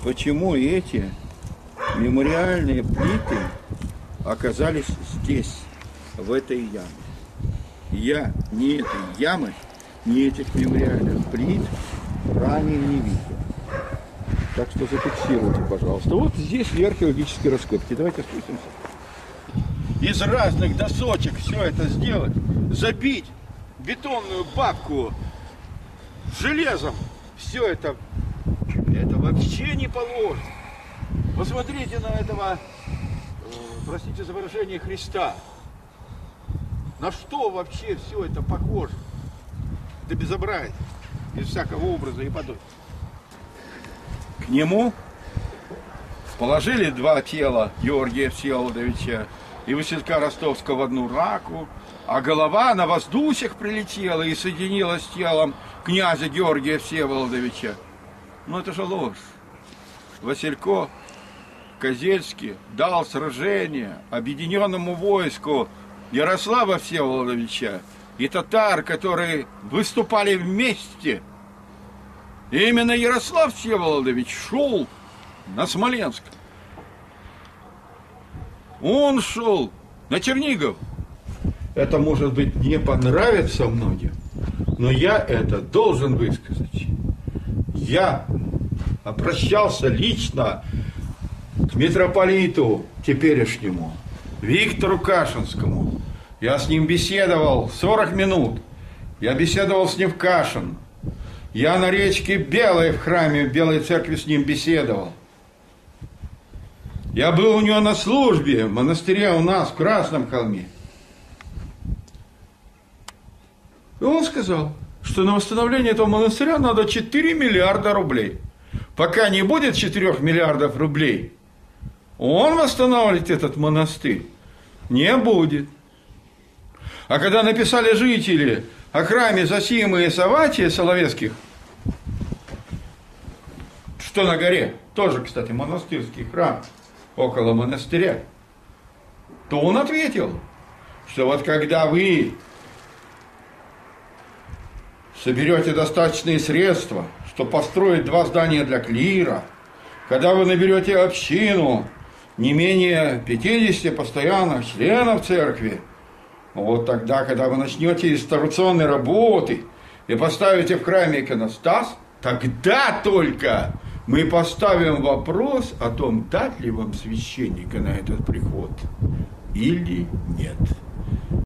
почему эти мемориальные плиты оказались здесь, в этой яме. Я ни этой ямы, ни этих мемориальных плит ранее не видел. Так что зафиксируйте, пожалуйста. Вот здесь и археологические раскопки. Давайте спустимся. Из разных досочек все это сделать, забить бетонную бабку железом, все это вообще не положено. Посмотрите на этого, простите за выражение, Христа. На что вообще все это похоже? Это безобразие, без всякого образа и подобия. К нему положили два тела Георгия Всеволодовича и Василька Ростовского в одну раку, а голова на воздусях прилетела и соединилась с телом князя Георгия Всеволодовича. Ну это же ложь. Василько Козельский дал сражение объединенному войску Ярослава Всеволодовича и татар, которые выступали вместе. И именно Ярослав Всеволодович шел на Смоленск. Он шел на Чернигов. Это, может быть, не понравится многим, но я это должен высказать. Я обращался лично к митрополиту теперешнему, Виктору Кашинскому. Я с ним беседовал 40 минут. Я беседовал с ним в Кашин. Я на речке Белой в храме в Белой церкви с ним беседовал. Я был у него на службе в монастыре у нас в Красном холме. И он сказал, что на восстановление этого монастыря надо 4 миллиарда рублей. Пока не будет 4 миллиардов рублей, он восстанавливать этот монастырь не будет. А когда написали жители о храме Зосимы и Саватия Соловецких, что на горе, тоже, кстати, монастырский храм, около монастыря, то он ответил, что вот когда вы соберете достаточные средства, чтобы построить 2 здания для клира, когда вы наберете общину, не менее 50 постоянных членов церкви, вот тогда, когда вы начнете реставрационные работы и поставите в храме иконостас, тогда только мы поставим вопрос о том, дать ли вам священника на этот приход или нет.